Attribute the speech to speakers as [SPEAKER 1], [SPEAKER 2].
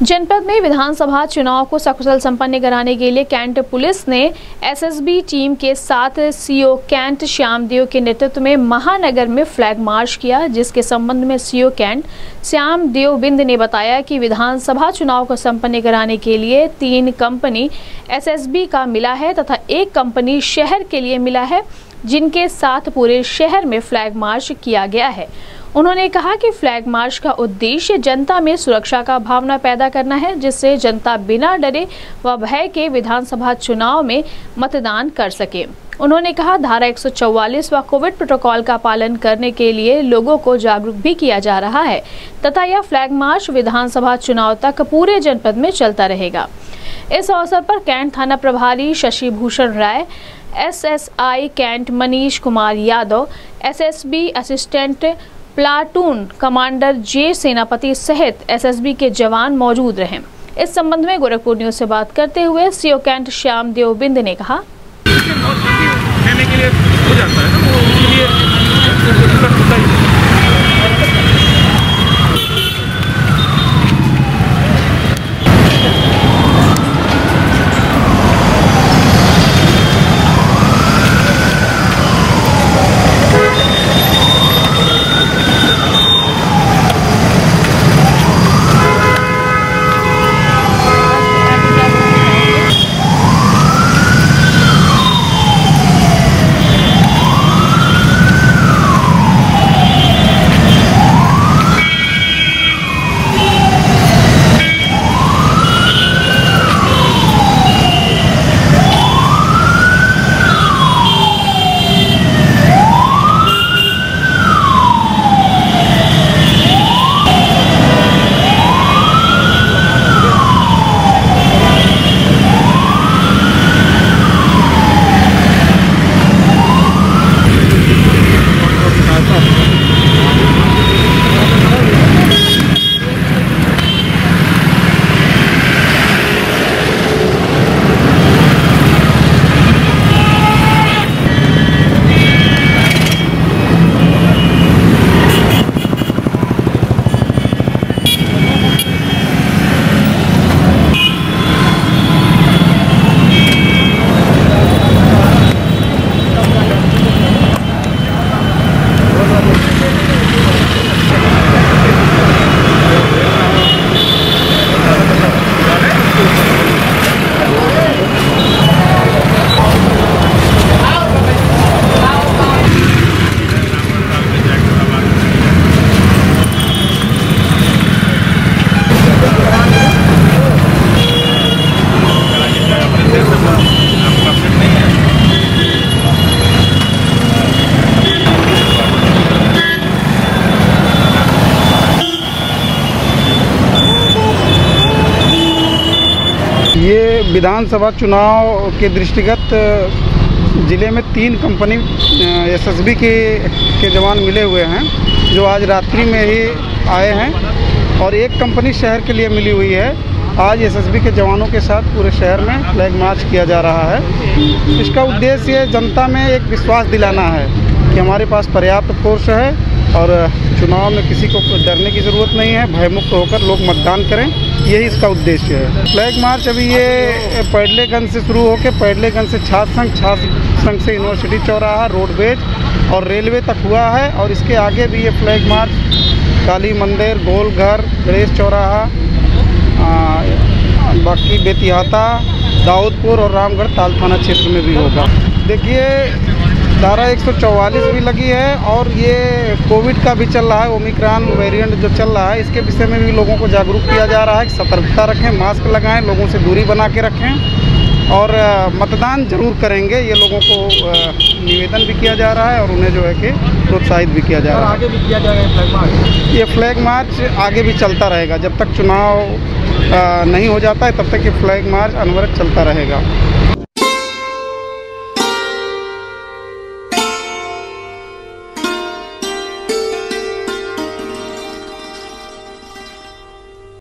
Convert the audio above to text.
[SPEAKER 1] जनपद में विधानसभा चुनाव को सकुशल संपन्न कराने के लिए कैंट पुलिस ने एसएसबी टीम के साथ सीओ कैंट श्यामदेव के नेतृत्व में महानगर में फ्लैग मार्च किया, जिसके संबंध में सीओ कैंट श्यामदेव बिंद ने बताया कि विधानसभा चुनाव को संपन्न कराने के लिए 3 कंपनी एसएसबी का मिला है तथा 1 कंपनी शहर के लिए मिला है, जिनके साथ पूरे शहर में फ्लैग मार्च किया गया है। उन्होंने कहा कि फ्लैग मार्च का उद्देश्य जनता में सुरक्षा का भावना पैदा करना है, जिससे जनता बिना डरे व भय के विधानसभा चुनाव में मतदान कर सके। उन्होंने कहा धारा 144 व कोविड प्रोटोकॉल का पालन करने के लिए लोगों को जागरूक भी किया जा रहा है तथा यह फ्लैग मार्च विधानसभा चुनाव तक पूरे जनपद में चलता रहेगा। इस अवसर पर कैंट थाना प्रभारी Shashi Bhushan Rai, SSI cantt Manish Kumar Yadav, SSB assistant platoon commander J Senapati सहित एसएसबी के जवान मौजूद रहे। इस संबंध में गोरखपुर न्यूज से बात करते हुए सीओ कैंट श्यामदेव बिंद ने कहा,
[SPEAKER 2] ये विधानसभा चुनाव के दृष्टिगत ज़िले में 3 कंपनी एसएसबी के जवान मिले हुए हैं, जो आज रात्रि में ही आए हैं और 1 कंपनी शहर के लिए मिली हुई है। आज एसएसबी के जवानों के साथ पूरे शहर में फ्लैग मार्च किया जा रहा है। इसका उद्देश्य जनता में एक विश्वास दिलाना है कि हमारे पास पर्याप्त फोर्स है और चुनाव में किसी को डरने की ज़रूरत नहीं है, भयमुक्त होकर लोग मतदान करें, यही इसका उद्देश्य है। फ्लैग मार्च अभी ये पैडलेगंज से शुरू होकर पैडलेगंज से छात्र संघ से यूनिवर्सिटी चौराहा, रोडवेज और रेलवे तक हुआ है और इसके आगे भी ये फ्लैग मार्च काली मंदिर, गोलघर, गणेश चौराहा, बाकी बेतिहाता, दाऊदपुर और रामगढ़ ताल थाना क्षेत्र में भी होगा। देखिए धारा 144 भी लगी है और ये कोविड का भी चल रहा है, ओमिक्रॉन वेरिएंट जो चल रहा है, इसके विषय में भी लोगों को जागरूक किया जा रहा है कि सतर्कता रखें, मास्क लगाएं, लोगों से दूरी बना के रखें और मतदान जरूर करेंगे, ये लोगों को निवेदन भी किया जा रहा है और उन्हें जो है कि प्रोत्साहित भी किया जा रहा है।
[SPEAKER 3] आगे भी किया जाएगा फ्लैग मार्च?
[SPEAKER 2] ये फ्लैग मार्च आगे भी चलता रहेगा, जब तक चुनाव नहीं हो जाता है तब तक ये फ्लैग मार्च अनवरत चलता रहेगा।